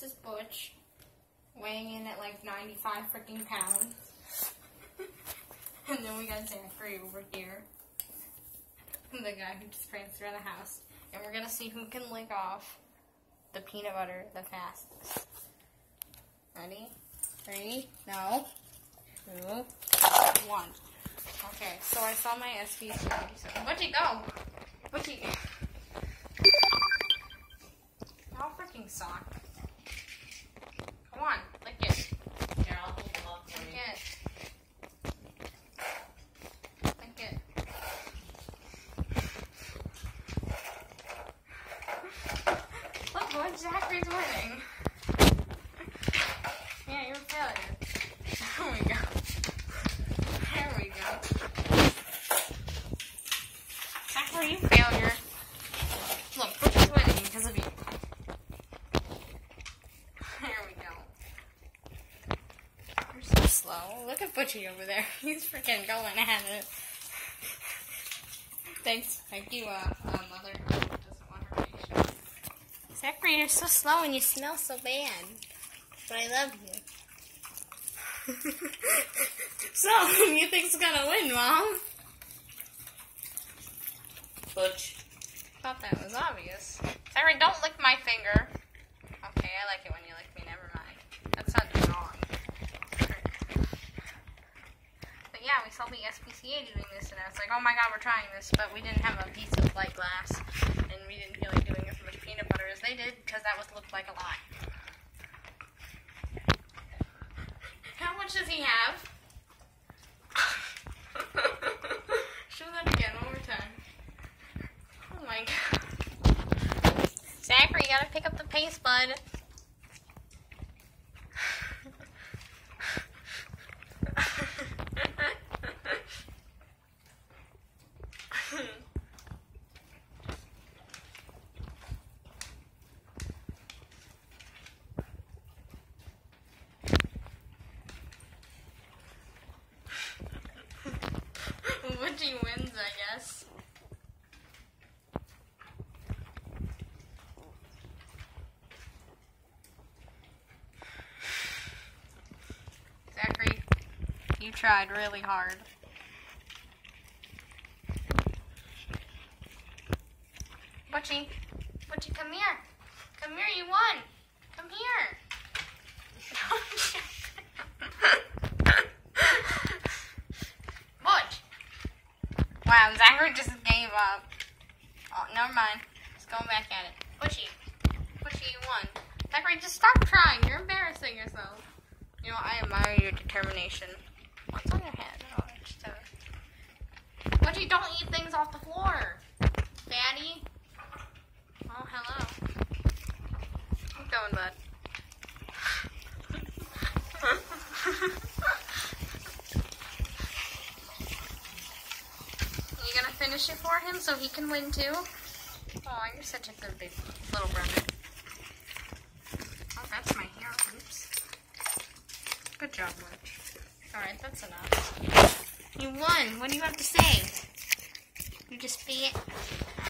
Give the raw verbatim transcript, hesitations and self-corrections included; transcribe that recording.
This is Butch, weighing in at like ninety-five freaking pounds. And then we got Zachary over here, the guy who just pranced around the house. And we're gonna see who can lick off the peanut butter the fastest. Ready? Three, no, two, one. Okay, so I saw my S P C. Butchie, go! Butchie. Y'all freaking suck. Come on, lick it. Here, I'll hold them up for Lick you. it. Lick it. Look, what Zachary's winning. Yeah, you're a failure. There we go. There we go. Zachary, you failure. Look, Butchie's winning because of you. There we go. You're so slow. Look at Butchie over there. He's freaking going at it. Thanks. Thank you, uh, uh mother. Doesn't want her face. Zachary, you're so slow and you smell so bad. But I love you. So, you think's gonna win, Mom? Butch. Thought that was obvious. Zachary, don't lick my finger. Okay, I like it when you lick me. Never mind. That sounded wrong. But yeah, we saw the S P C A doing this, and I was like, oh my god, we're trying this, but we didn't have a piece of light glass, and we didn't feel like doing as much peanut butter as they did, because that would look like a lot. How much does he have? Show that again, one more time. Oh my god. Zachary, you gotta pick up the pace, bud. Butchie wins, I guess. Zachary, you tried really hard. Butchie, Butchie, come here. Come here, you won. Come here. Butch. Wow, Zachary just gave up. Oh, never mind. Let's go back at it. Butchie. Butchie, you won. Zachary, just stop trying. You're embarrassing yourself. You know, I admire your determination. What's on your head? Oh, it's just a... Butchie, don't eat things off the floor. Daddy. Oh, hello. Keep going, bud. You gonna finish it for him so he can win too? Oh, you're such a good big little brother. Oh, that's my hair. Oops. Good job, Butch. Alright, that's enough. You won. What do you have to say? You just spit.